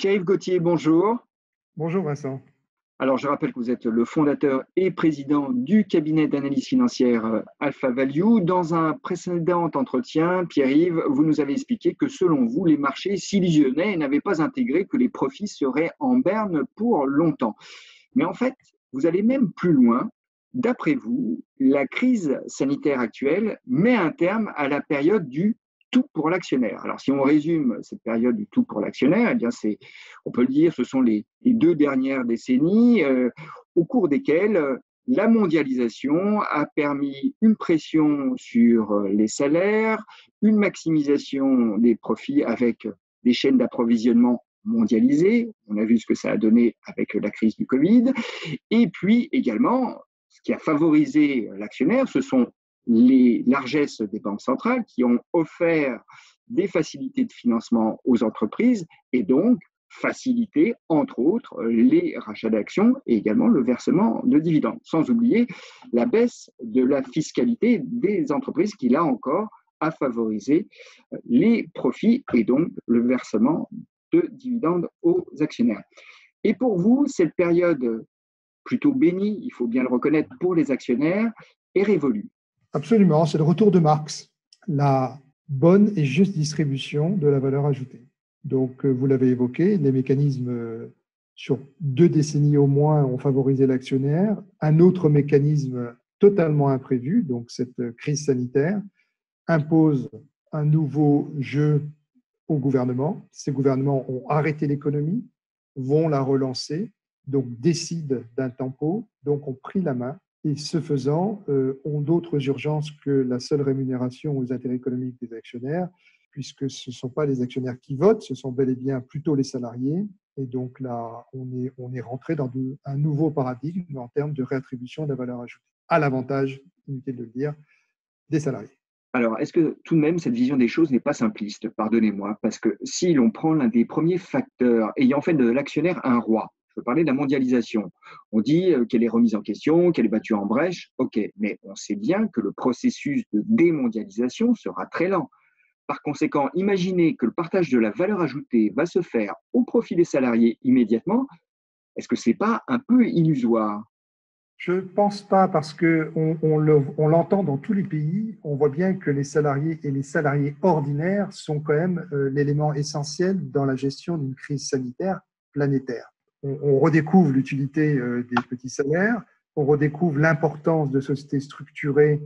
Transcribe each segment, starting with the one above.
Pierre-Yves Gauthier, bonjour. Bonjour Vincent. Alors, je rappelle que vous êtes le fondateur et président du cabinet d'analyse financière Alpha Value. Dans un précédent entretien, Pierre-Yves, vous nous avez expliqué que selon vous, les marchés s'illusionnaient et n'avaient pas intégré que les profits seraient en berne pour longtemps. Mais en fait, vous allez même plus loin. D'après vous, la crise sanitaire actuelle met un terme à la période du tout pour l'actionnaire. Alors, si on résume cette période du tout pour l'actionnaire, eh bien, on peut le dire, ce sont les 2 dernières décennies au cours desquelles la mondialisation a permis une pression sur les salaires, une maximisation des profits avec des chaînes d'approvisionnement mondialisées. On a vu ce que ça a donné avec la crise du Covid. Et puis également, ce qui a favorisé l'actionnaire, ce sont les largesses des banques centrales qui ont offert des facilités de financement aux entreprises et donc facilité, entre autres, les rachats d'actions et également le versement de dividendes. Sans oublier la baisse de la fiscalité des entreprises qui, là encore, a favorisé les profits et donc le versement de dividendes aux actionnaires. Et pour vous, cette période plutôt bénie, il faut bien le reconnaître, pour les actionnaires, est révolue. Absolument, c'est le retour de Marx, la bonne et juste distribution de la valeur ajoutée. Donc, vous l'avez évoqué, les mécanismes sur 2 décennies au moins ont favorisé l'actionnaire. Un autre mécanisme totalement imprévu, donc cette crise sanitaire, impose un nouveau jeu au gouvernement. Ces gouvernements ont arrêté l'économie, vont la relancer, donc décident d'un tempo, donc ont pris la main et ce faisant ont d'autres urgences que la seule rémunération aux intérêts économiques des actionnaires, puisque ce ne sont pas les actionnaires qui votent, ce sont bel et bien plutôt les salariés. Et donc là, on est rentré dans un nouveau paradigme en termes de réattribution de la valeur ajoutée, à l'avantage, inutile de le dire, des salariés. Alors, est-ce que tout de même, cette vision des choses n'est pas simpliste? Pardonnez-moi, parce que si l'on prend l'un des premiers facteurs ayant fait de l'actionnaire un roi, je veux parler de la mondialisation. On dit qu'elle est remise en question, qu'elle est battue en brèche, ok, mais on sait bien que le processus de démondialisation sera très lent. Par conséquent, imaginez que le partage de la valeur ajoutée va se faire au profit des salariés immédiatement. Est-ce que ce n'est pas un peu illusoire? Je ne pense pas parce qu'on l'entend dans tous les pays. On voit bien que les salariés et les salariés ordinaires sont quand même l'élément essentiel dans la gestion d'une crise sanitaire planétaire. On redécouvre l'utilité des petits salaires, on redécouvre l'importance de sociétés structurées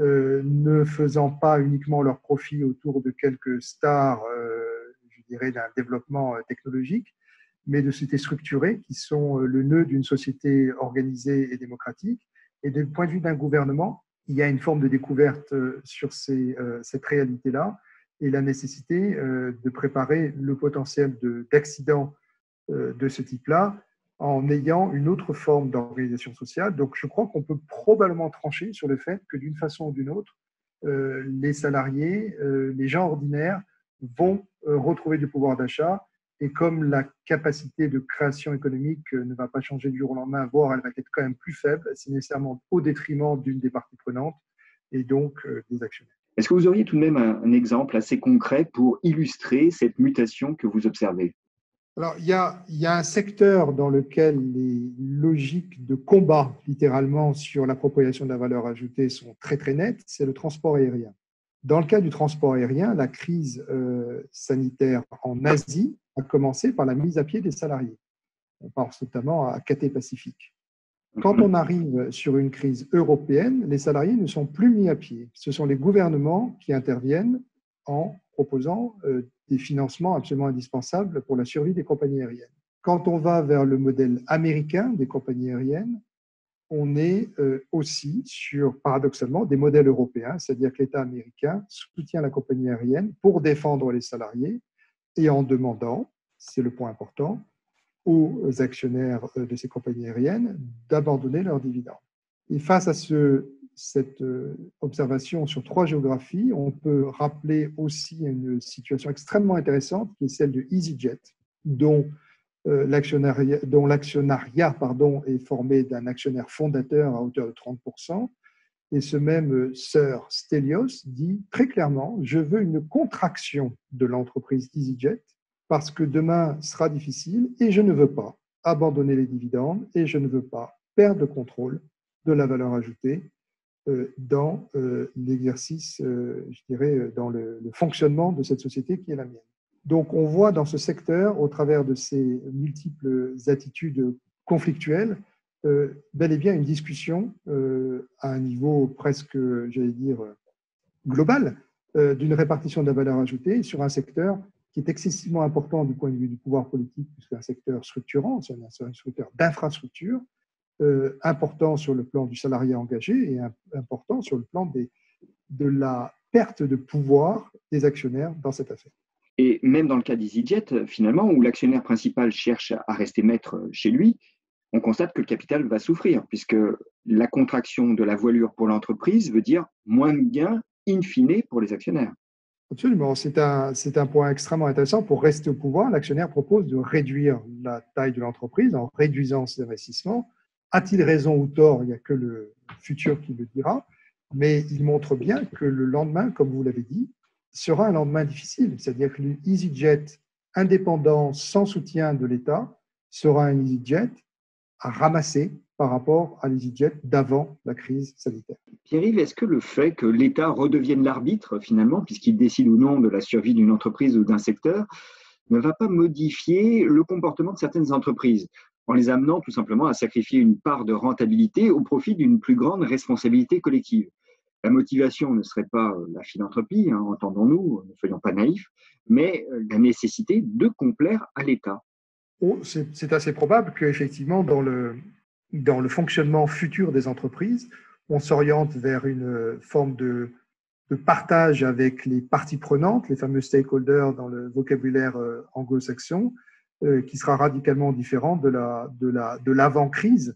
ne faisant pas uniquement leur profit autour de quelques stars, je dirais, d'un développement technologique, mais de sociétés structurées qui sont le nœud d'une société organisée et démocratique. Et du point de vue d'un gouvernement, il y a une forme de découverte sur cette réalité-là et la nécessité de préparer le potentiel d'accident de ce type-là en ayant une autre forme d'organisation sociale. Donc, je crois qu'on peut probablement trancher sur le fait que d'une façon ou d'une autre, les salariés, les gens ordinaires vont retrouver du pouvoir d'achat. Et comme la capacité de création économique ne va pas changer du jour au lendemain, voire elle va être quand même plus faible, c'est nécessairement au détriment d'une des parties prenantes et donc des actionnaires. Est-ce que vous auriez tout de même un exemple assez concret pour illustrer cette mutation que vous observez? Alors, il y a un secteur dans lequel les logiques de combat, littéralement, sur l'appropriation de la valeur ajoutée sont très, très nettes, c'est le transport aérien. Dans le cas du transport aérien, la crise sanitaire en Asie a commencé par la mise à pied des salariés. On pense notamment à Cathay Pacific. Quand on arrive sur une crise européenne, les salariés ne sont plus mis à pied. Ce sont les gouvernements qui interviennent en proposant des financements absolument indispensables pour la survie des compagnies aériennes. Quand on va vers le modèle américain des compagnies aériennes, on est aussi sur, paradoxalement, des modèles européens, c'est-à-dire que l'État américain soutient la compagnie aérienne pour défendre les salariés et en demandant, c'est le point important, aux actionnaires de ces compagnies aériennes d'abandonner leurs dividendes. Et face à cette observation sur 3 géographies, on peut rappeler aussi une situation extrêmement intéressante qui est celle de EasyJet, dont l'actionnariat est formé d'un actionnaire fondateur à hauteur de 30%. Et ce même Sir Stelios dit très clairement « Je veux une contraction de l'entreprise EasyJet parce que demain sera difficile et je ne veux pas abandonner les dividendes et je ne veux pas perdre le contrôle de la valeur ajoutée dans l'exercice, je dirais, dans le fonctionnement de cette société qui est la mienne. Donc, on voit dans ce secteur, au travers de ces multiples attitudes conflictuelles, bel et bien une discussion à un niveau presque, j'allais dire, global, d'une répartition de la valeur ajoutée sur un secteur qui est excessivement important du point de vue du pouvoir politique, puisque c'est un secteur structurant, c'est un secteur d'infrastructure, important sur le plan du salariat engagé et important sur le plan de la perte de pouvoir des actionnaires dans cette affaire. Et même dans le cas d'EasyJet, finalement, où l'actionnaire principal cherche à rester maître chez lui, on constate que le capital va souffrir, puisque la contraction de la voilure pour l'entreprise veut dire moins de gains in fine pour les actionnaires. Absolument, c'est un point extrêmement intéressant. Pour rester au pouvoir, l'actionnaire propose de réduire la taille de l'entreprise en réduisant ses investissements. A-t-il raison ou tort? Il n'y a que le futur qui le dira, mais il montre bien que le lendemain, comme vous l'avez dit, sera un lendemain difficile. C'est-à-dire que l'EasyJet indépendant, sans soutien de l'État, sera un EasyJet à ramasser par rapport à l'EasyJet d'avant la crise sanitaire. Pierre-Yves, est-ce que le fait que l'État redevienne l'arbitre, finalement, puisqu'il décide ou non de la survie d'une entreprise ou d'un secteur, ne va pas modifier le comportement de certaines entreprises, en les amenant tout simplement à sacrifier une part de rentabilité au profit d'une plus grande responsabilité collective? La motivation ne serait pas la philanthropie, hein, entendons-nous, ne soyons pas naïfs, mais la nécessité de complaire à l'État. Oh, c'est assez probable qu'effectivement, dans le fonctionnement futur des entreprises, on s'oriente vers une forme de partage avec les parties prenantes, les fameux stakeholders dans le vocabulaire anglo-saxon, qui sera radicalement différent de l'avant-crise.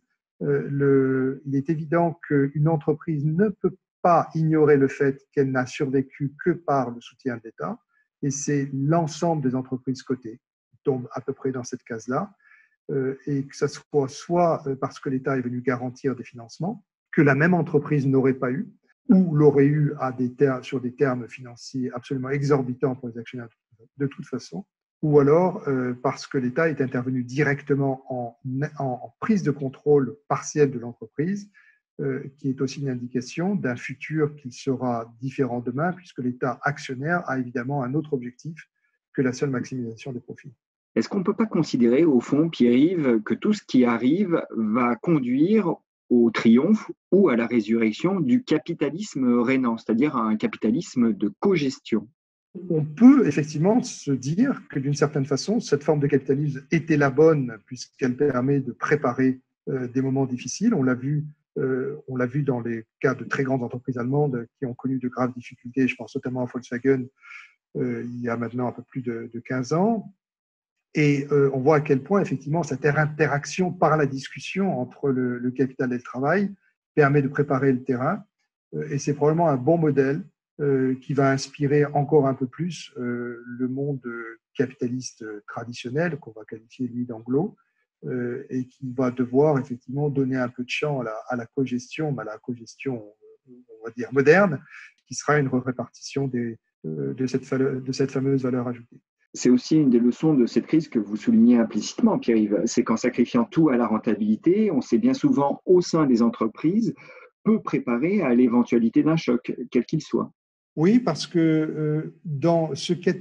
Il est évident qu'une entreprise ne peut pas ignorer le fait qu'elle n'a survécu que par le soutien de l'État, et c'est l'ensemble des entreprises cotées qui tombent à peu près dans cette case-là, et que ça soit parce que l'État est venu garantir des financements que la même entreprise n'aurait pas eu, ou l'aurait eu sur des termes financiers absolument exorbitants pour les actionnaires de toute façon, ou alors parce que l'État est intervenu directement en prise de contrôle partielle de l'entreprise, qui est aussi une indication d'un futur qui sera différent demain, puisque l'État actionnaire a évidemment un autre objectif que la seule maximisation des profits. Est-ce qu'on ne peut pas considérer, au fond, Pierre-Yves, que tout ce qui arrive va conduire au triomphe ou à la résurrection du capitalisme rénant, c'est-à-dire un capitalisme de cogestion? On peut effectivement se dire que d'une certaine façon, cette forme de capitalisme était la bonne puisqu'elle permet de préparer des moments difficiles. On l'a vu dans les cas de très grandes entreprises allemandes qui ont connu de graves difficultés. Je pense notamment à Volkswagen il y a maintenant un peu plus de 15 ans. Et on voit à quel point, effectivement, cette interaction par la discussion entre le capital et le travail permet de préparer le terrain. Et c'est probablement un bon modèle qui va inspirer encore un peu plus le monde capitaliste traditionnel, qu'on va qualifier, lui, d'anglo, et qui va devoir, effectivement, donner un peu de champ à la cogestion, mais à la cogestion, on va dire, moderne, qui sera une répartition de cette fameuse valeur ajoutée. C'est aussi une des leçons de cette crise que vous soulignez implicitement, Pierre-Yves. C'est qu'en sacrifiant tout à la rentabilité, on s'est bien souvent, au sein des entreprises, peu préparé à l'éventualité d'un choc, quel qu'il soit. Oui, parce que dans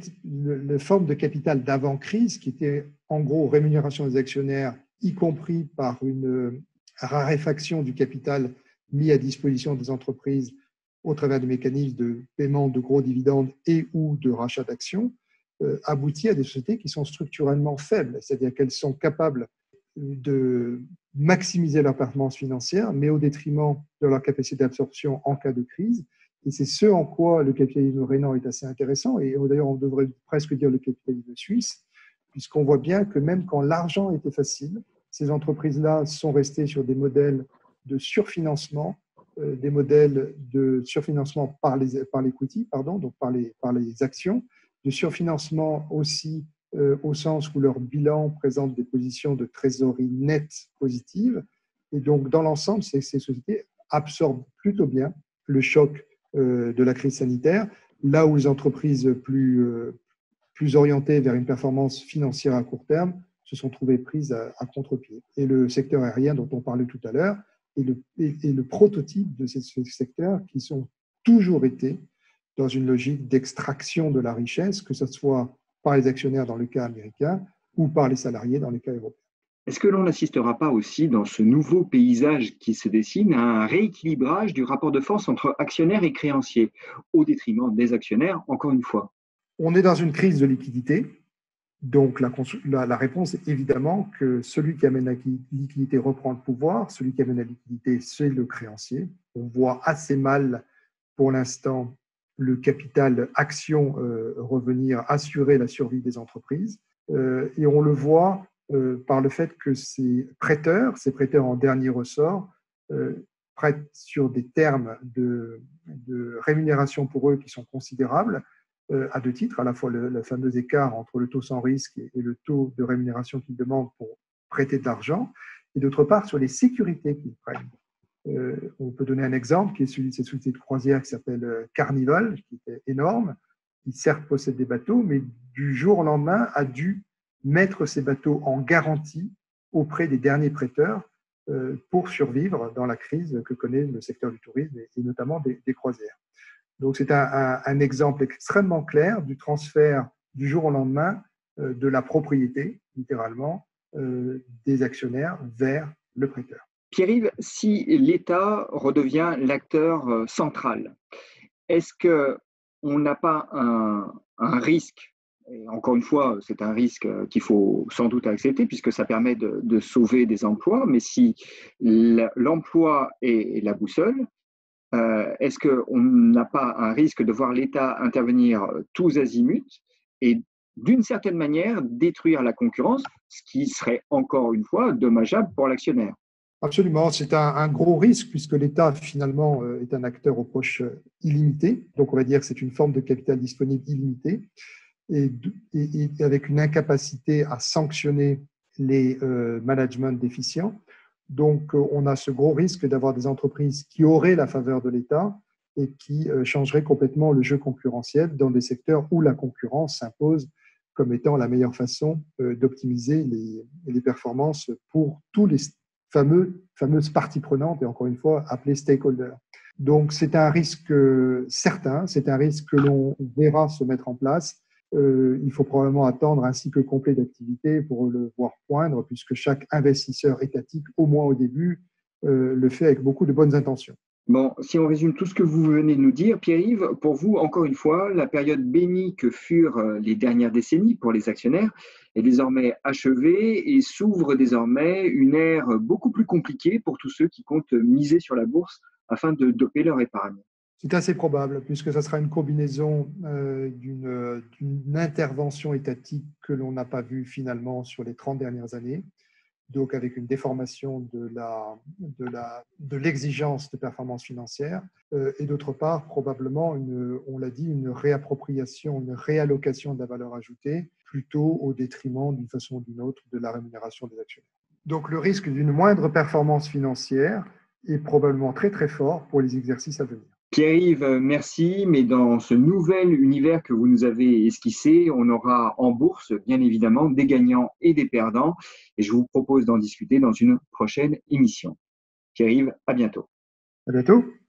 la forme de capital d'avant-crise, qui était en gros rémunération des actionnaires, y compris par une raréfaction du capital mis à disposition des entreprises au travers de mécanismes de paiement de gros dividendes et ou de rachat d'actions, aboutit à des sociétés qui sont structurellement faibles, c'est-à-dire qu'elles sont capables de maximiser leur performance financière, mais au détriment de leur capacité d'absorption en cas de crise. Et c'est ce en quoi le capitalisme rénant est assez intéressant, et d'ailleurs on devrait presque dire le capitalisme suisse, puisqu'on voit bien que même quand l'argent était facile, ces entreprises-là sont restées sur des modèles de surfinancement, des modèles de surfinancement par l'equity, donc par les actions, de surfinancement aussi au sens où leur bilan présente des positions de trésorerie nette positives. Et donc, dans l'ensemble, ces sociétés absorbent plutôt bien le choc de la crise sanitaire, là où les entreprises plus plus orientées vers une performance financière à court terme, se sont trouvées prises à contre-pied. Et le secteur aérien dont on parlait tout à l'heure est le prototype de ces secteurs qui ont toujours été dans une logique d'extraction de la richesse, que ce soit par les actionnaires dans le cas américain ou par les salariés dans le cas européen. Est-ce que l'on n'assistera pas aussi dans ce nouveau paysage qui se dessine à un rééquilibrage du rapport de force entre actionnaires et créanciers, au détriment des actionnaires, encore une fois? On est dans une crise de liquidité, donc la réponse est évidemment que celui qui amène la liquidité reprend le pouvoir, celui qui amène la liquidité, c'est le créancier. On voit assez mal pour l'instant le capital action revenir assurer la survie des entreprises, et on le voit par le fait que ces prêteurs en dernier ressort, prêtent sur des termes de rémunération pour eux qui sont considérables, à deux titres, à la fois le fameux écart entre le taux sans risque et le taux de rémunération qu'ils demandent pour prêter de l'argent, et d'autre part sur les sécurités qu'ils prennent. On peut donner un exemple qui est celui de cette société de croisière qui s'appelle Carnival, qui était énorme, qui certes possède des bateaux, mais du jour au lendemain a dû mettre ces bateaux en garantie auprès des derniers prêteurs pour survivre dans la crise que connaît le secteur du tourisme et notamment des croisières. Donc c'est un exemple extrêmement clair du transfert du jour au lendemain de la propriété, littéralement, des actionnaires vers le prêteur. Pierre-Yves, si l'État redevient l'acteur central, est-ce qu'on n'a pas un risque, et encore une fois, c'est un risque qu'il faut sans doute accepter puisque ça permet de sauver des emplois, mais si l'emploi est la boussole, est-ce qu'on n'a pas un risque de voir l'État intervenir tous azimuts et d'une certaine manière détruire la concurrence, ce qui serait encore une fois dommageable pour l'actionnaire? Absolument, c'est un gros risque puisque l'État finalement est un acteur aux poches illimitées. Donc on va dire que c'est une forme de capital disponible illimité et avec une incapacité à sanctionner les managements déficients. Donc on a ce gros risque d'avoir des entreprises qui auraient la faveur de l'État et qui changeraient complètement le jeu concurrentiel dans des secteurs où la concurrence s'impose comme étant la meilleure façon d'optimiser les performances pour tous les fameuses parties prenantes, et encore une fois, appelées stakeholders. Donc, c'est un risque certain, c'est un risque que l'on verra se mettre en place. Il faut probablement attendre un cycle complet d'activité pour le voir poindre, puisque chaque investisseur étatique, au moins au début, le fait avec beaucoup de bonnes intentions. Bon, si on résume tout ce que vous venez de nous dire, Pierre-Yves, pour vous, encore une fois, la période bénie que furent les dernières décennies pour les actionnaires est désormais achevée et s'ouvre désormais une ère beaucoup plus compliquée pour tous ceux qui comptent miser sur la bourse afin de doper leur épargne. C'est assez probable, puisque ça sera une combinaison d'une intervention étatique que l'on n'a pas vue finalement sur les 30 dernières années, donc avec une déformation de l'exigence de performance financière, et d'autre part, probablement, on l'a dit, une réappropriation, une réallocation de la valeur ajoutée, plutôt au détriment, d'une façon ou d'une autre, de la rémunération des actionnaires. Donc le risque d'une moindre performance financière est probablement très très fort pour les exercices à venir. Pierre-Yves, merci, mais dans ce nouvel univers que vous nous avez esquissé, on aura en bourse, bien évidemment, des gagnants et des perdants, et je vous propose d'en discuter dans une prochaine émission. Pierre-Yves, à bientôt. À bientôt.